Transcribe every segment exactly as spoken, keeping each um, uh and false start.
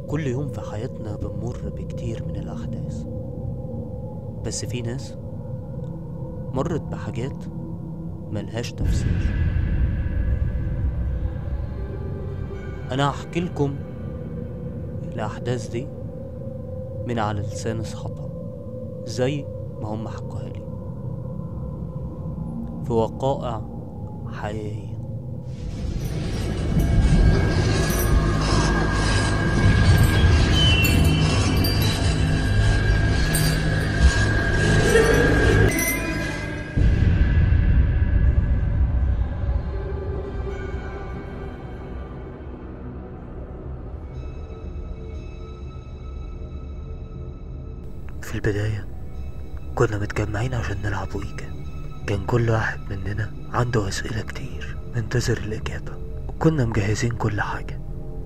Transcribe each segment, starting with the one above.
كل يوم في حياتنا بنمر بكتير من الأحداث، بس في ناس مرت بحاجات ملهاش تفسير. أنا هحكي لكم الأحداث دي من على لسان أصحابها زي ما هم حكوها لي في وقائع حقيقية. في البداية كنا متجمعين عشان نلعب ويكا. كان كل واحد مننا عنده أسئلة كتير منتظر الإجابة، وكنا مجهزين كل حاجة.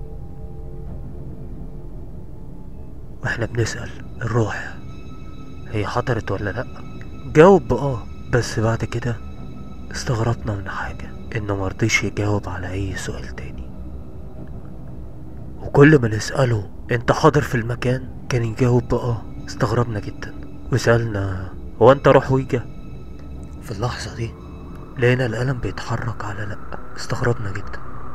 واحنا بنسأل الروح هي حضرت ولا لأ، جاوب بآه. بس بعد كده استغربنا من حاجة، إنه مرضيش يجاوب على أي سؤال تاني. وكل ما نسأله انت حاضر في المكان كان يجاوب بآه. استغربنا جدا وسألنا هو انت روح ويجا؟ في اللحظة دي لقينا القلم بيتحرك على لأ. استغربنا جدا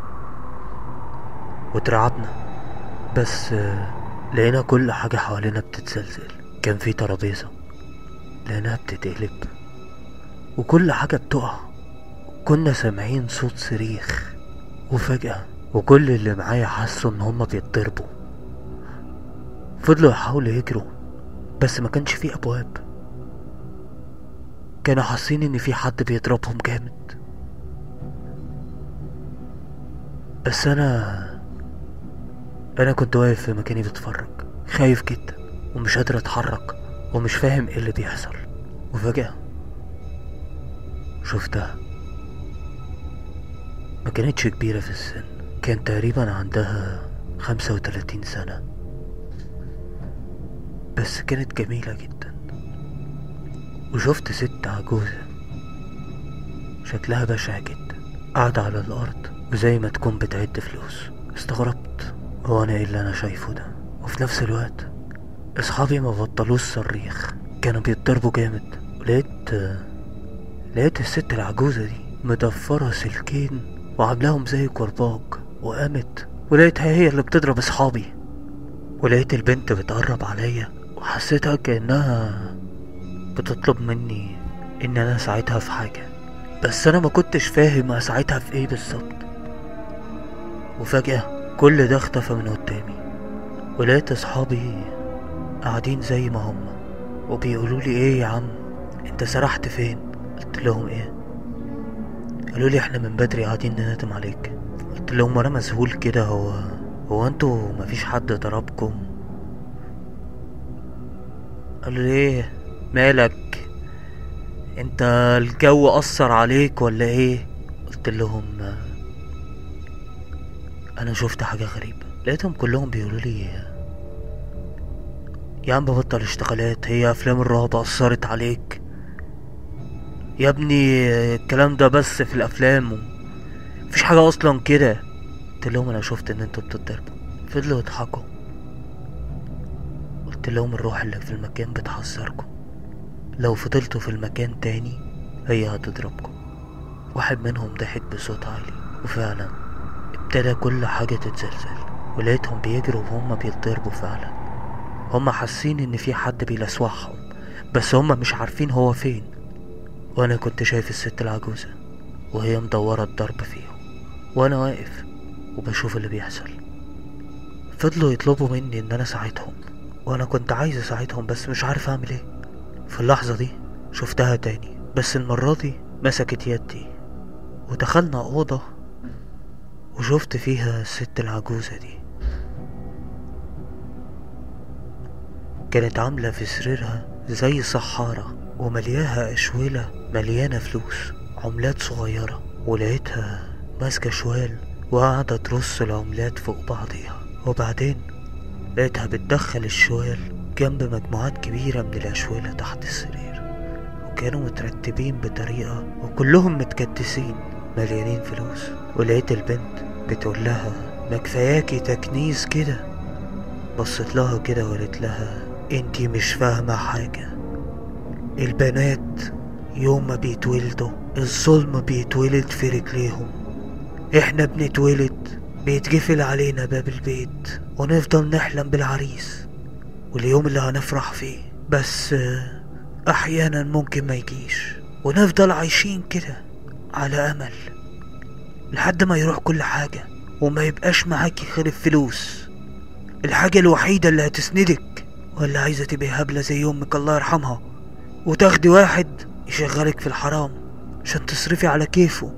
واترعبنا، بس لقينا كل حاجة حوالينا بتتزلزل. كان في ترابيزة لقيناها بتتقلب وكل حاجة بتقع. كنا سامعين صوت صريخ، وفجأة وكل اللي معايا حسوا ان هما بيتضربوا. فضلوا يحاولوا يجروا بس ما كانش فيه ابواب. كانوا حاسين ان في حد بيضربهم جامد. بس انا انا كنت واقف في مكاني بتفرج، خايف جدا ومش قادر اتحرك ومش فاهم ايه اللي بيحصل. وفجأة شفتها. ما كانتش كبيرة في السن، كان تقريبا عندها خمسة وتلاتين سنة، بس كانت جميلة جدا. وشفت ست عجوزة شكلها بشع جدا قاعدة على الأرض وزي ما تكون بتعد فلوس. استغربت، هو أنا ايه اللي أنا شايفه ده؟ وفي نفس الوقت أصحابي ما بطلوش صريخ، كانوا بيتضربوا جامد. ولقيت لقيت الست العجوزة دي مضفرة سلكين وعاملاهم زي كرباج وقامت، ولقيتها هي اللي بتضرب أصحابي. ولقيت البنت بتقرب عليا وحسيتها كأنها بتطلب مني ان انا اساعدها في حاجة، بس انا ما كنتش فاهم اساعدها في ايه بالظبط. وفجأة كل ده اختفى من قدامي، ولقيت اصحابي قاعدين زي ما هم وبيقولوا لي ايه يا عم انت سرحت فين؟ قلت لهم ايه؟ قالوا لي احنا من بدري قاعدين نندم عليك. قلت لهم وانا مذهول كده، هو هو انتوا مفيش حد ضربكم؟ قالوا لي ايه مالك انت، الجو اثر عليك ولا ايه؟ قلت لهم انا شفت حاجة غريبة. لقيتهم كلهم بيقولوا لي يا عم بطل اشتغالات، هي افلام الرعب اثرت عليك يا ابني، الكلام ده بس في الافلام مفيش حاجة اصلا كده. قلت لهم انا شفت ان انتوا بتضربوا. فضلوا يضحكوا. قلت لهم الروح اللي في المكان بتحذركم، لو فضلتوا في المكان تاني هي هتضربكم. واحد منهم ضحك بصوت عالي، وفعلا ابتدى كل حاجة تتزلزل. ولقيتهم بيجروا وهم بيتضربوا فعلا. هم حاسين ان في حد بيلسوعهم بس هم مش عارفين هو فين. وانا كنت شايف الست العجوزة وهي مدورة الضرب فيهم، وانا واقف وبشوف اللي بيحصل. فضلوا يطلبوا مني ان انا اساعدهم، وانا كنت عايز اساعدهم بس مش عارف اعمل ايه. في اللحظة دي شفتها تاني، بس المرة دي مسكت يدي ودخلنا اوضة وشفت فيها الست العجوزة دي. كانت عاملة في سريرها زي صحارة وملياها اشويلة مليانة فلوس عملات صغيرة. ولقيتها ماسكة شوال وقاعدة ترص العملات فوق بعضيها، وبعدين لقيتها بتدخل الشوال جنب مجموعات كبيرة من الأشويلة تحت السرير، وكانوا مترتبين بطريقة وكلهم متكدسين مليانين فلوس. ولقيت البنت بتقول لها ما كفاياكي تكنيس كده، بصت لها كده وقالت لها انتي مش فاهمة حاجة. البنات يوم ما بيتولدوا الظلم بيتولد في رجليهم. احنا بنتولد بيتقفل علينا باب البيت ونفضل نحلم بالعريس واليوم اللي هنفرح فيه، بس احيانا ممكن ما يجيش ونفضل عايشين كده على امل لحد ما يروح كل حاجة وما يبقاش معاكي غير الفلوس، الحاجة الوحيدة اللي هتسندك. ولا عايزة تبقي هبلة زي امك الله يرحمها وتاخدي واحد يشغلك في الحرام عشان تصرفي على كيفه،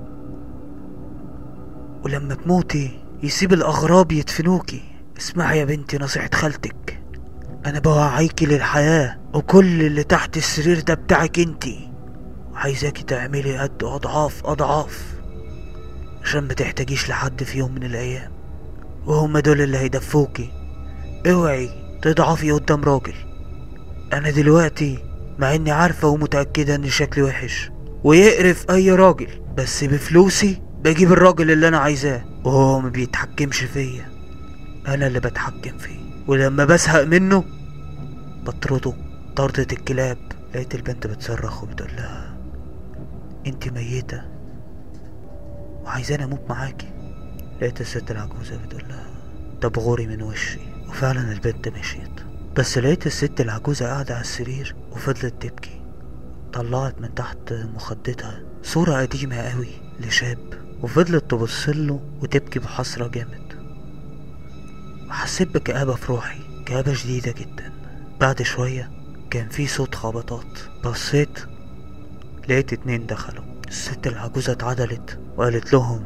ولما تموتي يسيب الاغراب يدفنوكي. اسمعي يا بنتي نصيحة خالتك، انا بوعيكي للحياة وكل اللي تحت السرير ده بتاعك انتي، عايزاكي تعملي قد اضعاف اضعاف عشان ما تحتاجيش لحد في يوم من الايام، وهم دول اللي هيدفوكي. اوعي تضعفي قدام راجل. انا دلوقتي مع اني عارفة ومتأكدة ان شكلي وحش ويقرف اي راجل، بس بفلوسي بجيب الراجل اللي انا عايزاه وهو ما بيتحكمش فيا، انا اللي بتحكم فيه، ولما بزهق منه بطرده طردة الكلاب. لقيت البنت بتصرخ وبتقول لها انت ميتة وعايزاني اموت معاكي. لقيت الست العجوزة بتقول لها طب غوري من وشي، وفعلا البنت مشيت. بس لقيت الست العجوزة قاعدة على السرير وفضلت تبكي. طلعت من تحت مخدتها صورة قديمة قوي لشاب وفضلت تبصله وتبكي بحسرة جامد. وحسيت بكآبة في روحي، كآبة شديدة جدا. بعد شوية كان في صوت خبطات، بصيت لقيت اتنين دخلوا. الست العجوزة اتعدلت وقالت لهم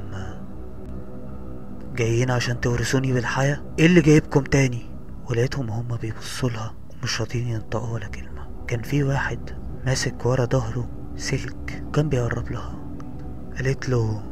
جايين عشان تورثوني بالحياة؟ ايه اللي جايبكم تاني؟ ولقيتهم هما بيبصولها ومش راضيين ينطقوا ولا كلمة. كان في واحد ماسك ورا ظهره سلك كان بيقرب لها. قالت له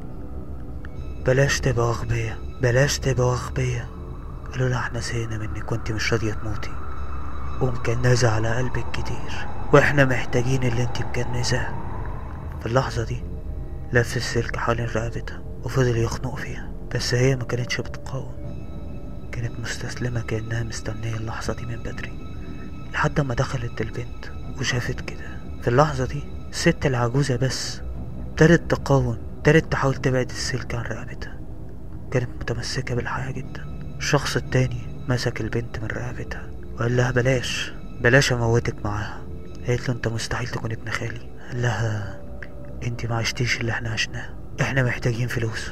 بلاش تبقى أغبية، بلاش تبقى أغبية. قالوا لها احنا سهينا منك وانت مش راضية تموتي ومكنزة على قلبك كتير واحنا محتاجين اللي انت مكنزاه. في اللحظة دي لف السلك حوالين رقبتها وفضل يخنق فيها، بس هي ما كانتش بتقاوم، كانت مستسلمة كأنها مستنية اللحظة دي من بدري. لحد ما دخلت البنت وشافت كده. في اللحظة دي الست العجوزة بس ابتدت تقاوم، ابتدت تحاول تبعد السلك عن رقبتها. كانت متمسكة بالحياة جدا. الشخص التاني مسك البنت من رقبتها وقال لها بلاش بلاش اموتك معاها. قالت له انت مستحيل تكون ابن خالي. قال لها انت ما عشتيش اللي احنا عشناه، احنا محتاجين فلوس.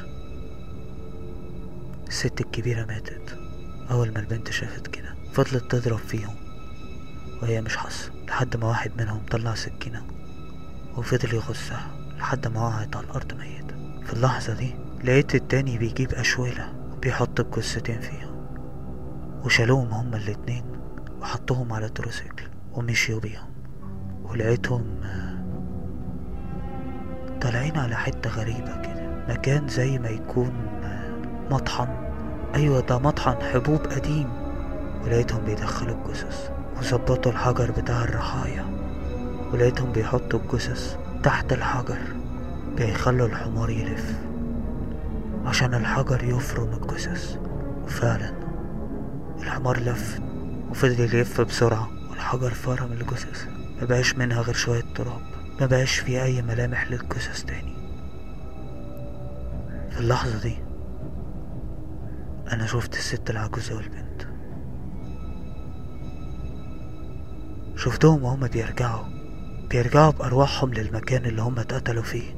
الست الكبيرة ماتت. اول ما البنت شافت كده فضلت تضرب فيهم وهي مش حاسة، لحد ما واحد منهم طلع سكينة وفضل يغزها لحد ما وقعت على الارض ميتة. في اللحظة دي لقيت التاني بيجيب اشويلة وبيحط الجثتين فيهم وشالوهم هما الاتنين وحطوهم على تروسيكل ومشيوا بيهم. ولقيتهم طالعين على حتة غريبة كده، مكان زي ما يكون مطحن. ايوه ده مطحن حبوب قديم. ولقيتهم بيدخلوا الجثث وظبطوا الحجر بتاع الرحايا، ولقيتهم بيحطوا الجثث تحت الحجر، بيخلوا الحمار يلف عشان الحجر يفرم الجثث. وفعلا الحمار لف وفضل يلف بسرعة والحجر فرم الجثث، مبقاش منها غير شوية تراب، مبقاش فيه اي ملامح للجثث تاني. في اللحظة دي انا شفت الست العجوزة والبنت، شفتهم وهم بيرجعوا بيرجعوا بأرواحهم للمكان اللي هم اتقتلوا فيه.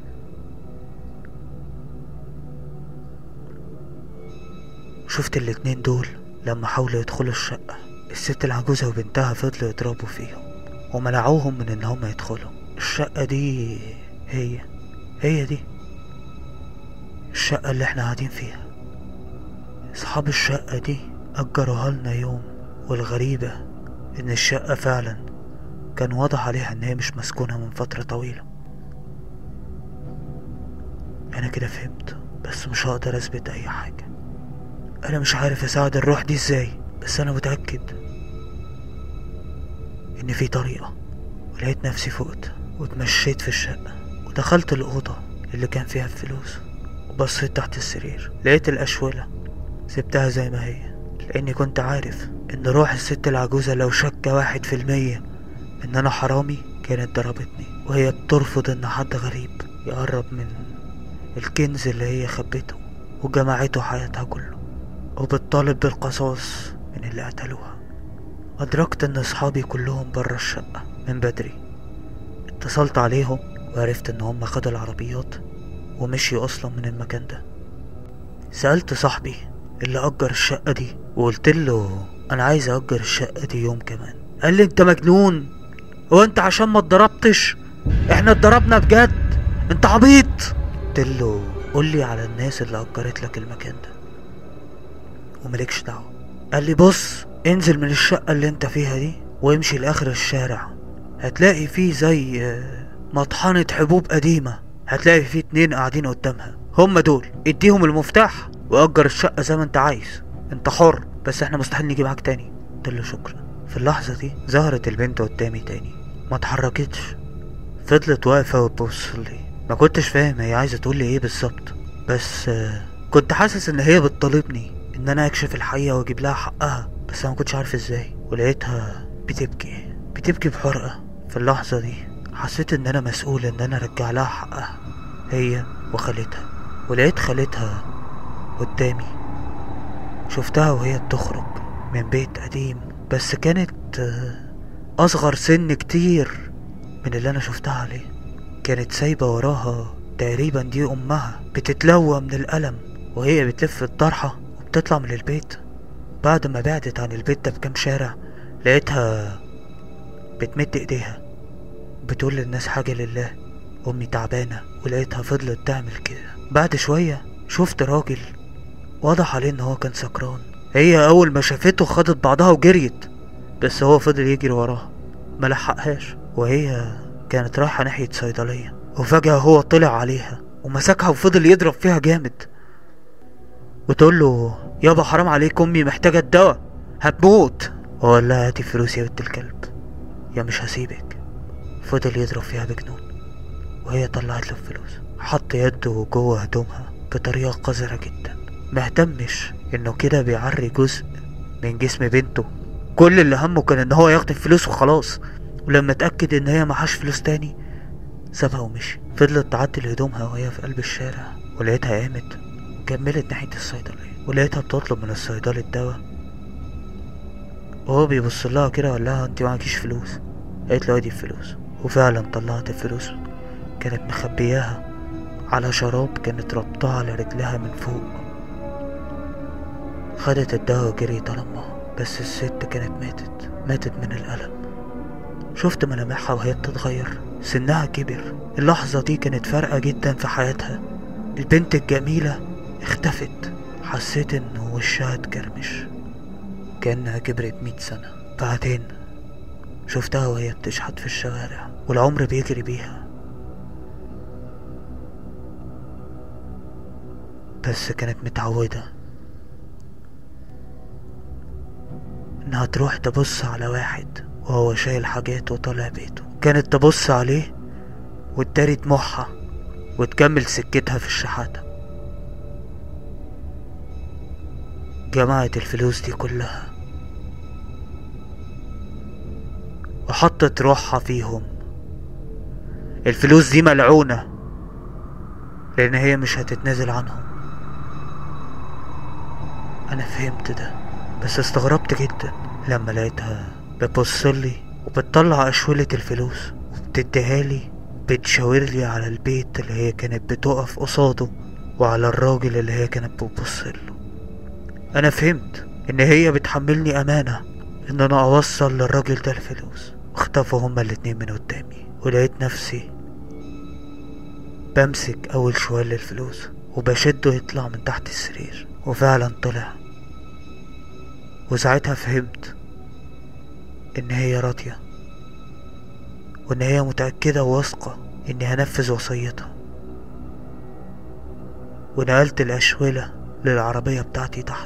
شفت الاتنين دول لما حاولوا يدخلوا الشقة، الست العجوزة وبنتها فضلوا يضربوا فيهم ومنعوهم من ان هم يدخلوا الشقة دي. هي هي دي الشقة اللي احنا قاعدين فيها. اصحاب الشقة دي اجروها لنا يوم، والغريبة ان الشقة فعلا كان واضح عليها ان هي مش مسكونة من فترة طويلة. انا كده فهمت، بس مش هقدر اثبت اي حاجة. انا مش عارف اساعد الروح دي ازاي، بس انا متأكد ان في طريقة. ولقيت نفسي فقت واتمشيت في الشقة ودخلت الأوضة اللي كان فيها الفلوس وبصيت تحت السرير، لقيت الأشولة سبتها زي ما هي، لاني كنت عارف ان روح الست العجوزة لو شك واحد في المية ان انا حرامي كانت ضربتني، وهي بترفض ان حد غريب يقرب من الكنز اللي هي خبته وجمعته حياتها كله، وبتطالب بالقصاص من اللي قتلوها. أدركت إن أصحابي كلهم برا الشقة من بدري. اتصلت عليهم وعرفت إن هم خدوا العربيات ومشيوا أصلا من المكان ده. سألت صاحبي اللي أجر الشقة دي وقلت له أنا عايز أجر الشقة دي يوم كمان. قال لي أنت مجنون، هو أنت عشان ما اتضربتش؟ إحنا اتضربنا بجد، أنت عبيط. قلت له قول لي على الناس اللي أجرت لك المكان ده وملكش دعوة. قال لي بص، انزل من الشقة اللي انت فيها دي وامشي لاخر الشارع، هتلاقي فيه زي مطحنة حبوب قديمة، هتلاقي فيه اتنين قاعدين قدامها، هما دول اديهم المفتاح واجر الشقة زي ما انت عايز، انت حر، بس احنا مستحيل نيجي معاك تاني. قلت له شكرا. في اللحظة دي ظهرت البنت قدامي تاني، ما اتحركتش، فضلت واقفة وتبص لي. ما كنتش فاهم هي عايزة تقول لي ايه بالظبط، بس كنت حاسس ان هي بتطالبني ان انا اكشف الحقيقة واجيب لها حقها، بس انا ما كنتش عارف ازاي. ولقيتها بتبكي بتبكي بحرقة. في اللحظة دي حسيت ان انا مسؤول ان انا ارجع لها حقها، هي وخالتها. ولقيت خالتها قدامي، شفتها وهي بتخرج من بيت قديم، بس كانت اصغر سن كتير من اللي انا شفتها عليه. كانت سايبة وراها تقريبا دي امها بتتلوى من الألم وهي بتلف الطرحة وبتطلع من البيت. بعد ما بعدت عن البيت ده بكام شارع لقيتها بتمد ايديها بتقول للناس حاجة لله، امي تعبانة. ولقيتها فضلت تعمل كده. بعد شوية شفت راجل واضح عليه ان هو كان سكران. هي اول ما شافته خدت بعضها وجريت، بس هو فضل يجري وراها ملحقهاش، وهي كانت رايحة ناحية صيدلية، وفجأة هو طلع عليها ومسكها وفضل يضرب فيها جامد، وتقول له يابا حرام عليك، امي محتاجة الدواء هتموت. وقال لها هاتي فلوس يا بنت الكلب يا مش هسيبك. فضل يضرب فيها بجنون، وهي طلعت له الفلوس، حط يده جوه هدومها بطريقة قذرة جدا. مهتمش انه كده بيعري جزء من جسم بنته، كل اللي همه كان ان هو ياخد الفلوس وخلاص. ولما اتأكد ان هي معهاش فلوس تاني سابها ومشي. فضلت تعدل هدومها وهي في قلب الشارع، ولقيتها قامت كملت ناحية الصيدلية، ولقيتها بتطلب من الصيدلي الدواء، وهو بيبص لها كده وقال لها انت معكيش فلوس؟ قالت له ادي الفلوس. وفعلا طلعت الفلوس، كانت مخبياها على شراب كانت ربطها على رجلها من فوق. خدت الدواء وجريت على امها، بس الست كانت ماتت ماتت من الألم. شفت ملامحها وهي بتتغير، سنها كبر. اللحظة دي كانت فارقة جدا في حياتها. البنت الجميلة اختفت، حسيت ان وشها اتكرمش كأنها كبرت مية سنة. بعدين شفتها وهي بتشحت في الشوارع والعمر بيجري بيها، بس كانت متعودة انها تروح تبص على واحد وهو شايل حاجات وطالع بيته، كانت تبص عليه وتداري دموعها وتكمل سكتها في الشحاتة. جمعت الفلوس دي كلها وحطت روحها فيهم. الفلوس دي ملعونة لان هي مش هتتنازل عنهم. انا فهمت ده، بس استغربت جدا لما لقيتها بتبصلي وبتطلع اشولة الفلوس وبتديهالي، بتشاورلي على البيت اللي هي كانت بتقف قصاده وعلى الراجل اللي هي كانت بتبصله. انا فهمت ان هي بتحملني امانة ان انا اوصل للراجل ده الفلوس. واختفوا هما الاتنين من قدامي، ولقيت نفسي بمسك اول شوال للفلوس وبشده يطلع من تحت السرير، وفعلا طلع. وساعتها فهمت ان هي راضية وان هي متأكدة وواثقة اني هنفذ وصيتها. ونقلت الاشولة للعربية بتاعتي تحت.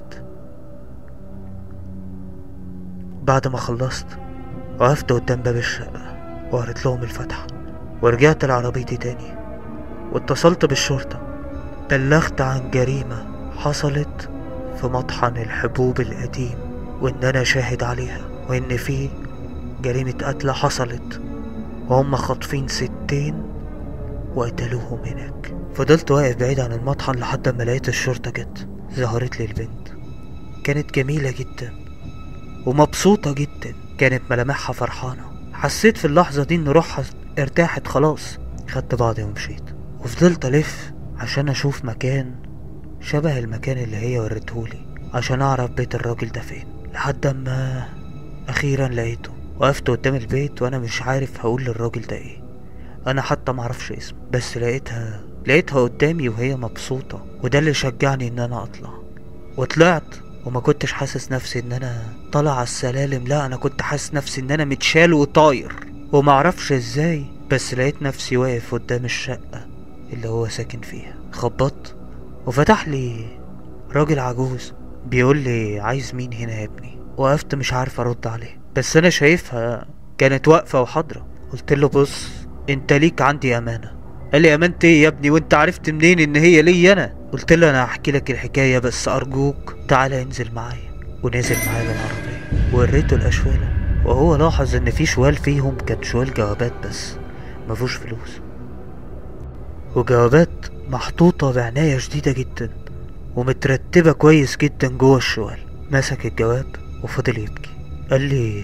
بعد ما خلصت وقفت قدام باب الشقة وقريت لهم الفتحة، ورجعت لعربيتي تاني واتصلت بالشرطة. بلغت عن جريمة حصلت في مطحن الحبوب القديم، وإن أنا شاهد عليها، وإن في جريمة قتل حصلت وهم خاطفين ستين وقتلوهم هناك. فضلت واقف بعيد عن المطحن لحد ما لقيت الشرطة جت. ظهرت لي البنت، كانت جميلة جدا ومبسوطة جدا، كانت ملامحها فرحانة. حسيت في اللحظة دي ان روحها ارتاحت خلاص. خدت بعضي ومشيت، وفضلت الف عشان اشوف مكان شبه المكان اللي هي وريتهولي عشان اعرف بيت الراجل ده فين، لحد ما اخيرا لقيته. وقفت قدام البيت وانا مش عارف هقول للراجل ده ايه، انا حتى معرفش اسمه، بس لقيتها لقيتها قدامي وهي مبسوطة، وده اللي شجعني ان انا اطلع. وطلعت وما كنتش حاسس نفسي ان انا طالع على السلالم، لا انا كنت حاسس نفسي ان انا متشال وطاير، ومعرفش ازاي، بس لقيت نفسي واقف قدام الشقة اللي هو ساكن فيها. خبطت وفتح لي راجل عجوز بيقول لي عايز مين هنا يا ابني. وقفت مش عارف ارد عليه، بس انا شايفها كانت واقفة وحاضرة. قلت له بص انت ليك عندي امانة. قال لي امانة ايه يا ابني وانت عرفت منين ان هي لي انا؟ قلت له انا هحكي لك الحكاية بس ارجوك تعالى انزل معايا. ونزل معايا بالعربية ووريته الاشوالة، وهو لاحظ ان في شوال فيهم كان شوال جوابات بس مفيهوش فلوس، وجوابات محطوطة بعناية شديدة جدا ومترتبة كويس جدا جوه الشوال. مسك الجواب وفضل يبكي. قال لي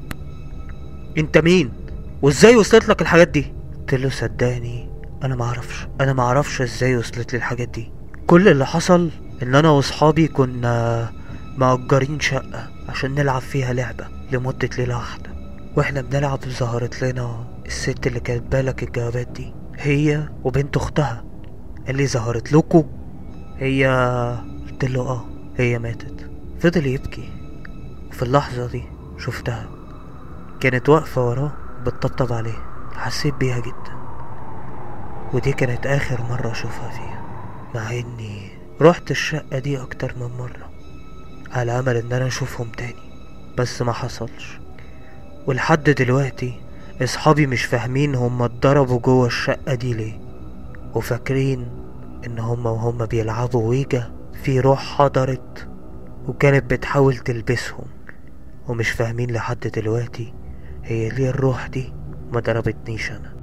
انت مين وازاي وصلت لك الحاجات دي؟ قلت له صدقني انا معرفش انا معرفش ازاي وصلت لي الحاجات دي. كل اللي حصل ان انا واصحابي كنا مأجرين شقة عشان نلعب فيها لعبة لمدة ليلة واحدة، واحنا بنلعب ظهرت لنا الست اللي كانت بالك الجوابات دي، هي وبنت اختها. قال لي ظهرت لكم هي؟ قلت له اه هي ماتت. فضل يبكي، وفي اللحظة دي شفتها كانت واقفة وراه بتطبطب عليه. حسيت بيها جدا، ودي كانت اخر مرة اشوفها فيها، مع اني رحت الشقة دي اكتر من مرة على امل ان انا اشوفهم تاني، بس ما حصلش. ولحد دلوقتي اصحابي مش فاهمين هم اتضربوا جوه الشقة دي ليه، وفاكرين ان هم وهم بيلعبوا ويجا في روح حضرت وكانت بتحاول تلبسهم، ومش فاهمين لحد دلوقتي هي ليه الروح دي ما ضربتنيش انا.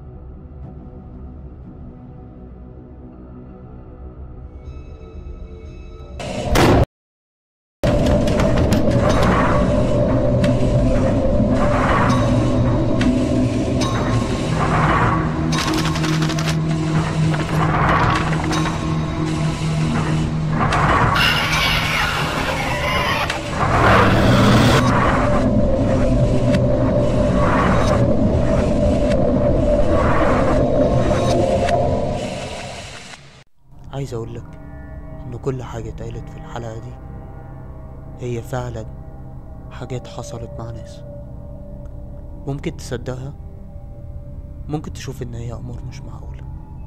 عايز اقولك ان كل حاجة اتقالت في الحلقة دي هي فعلا حاجات حصلت مع ناس. ممكن تصدقها، ممكن تشوف ان هي امور مش معقولة،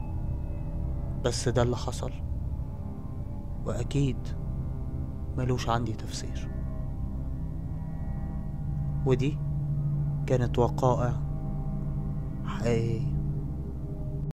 بس ده اللي حصل، واكيد ملوش عندي تفسير. ودي كانت وقائع حقيقية.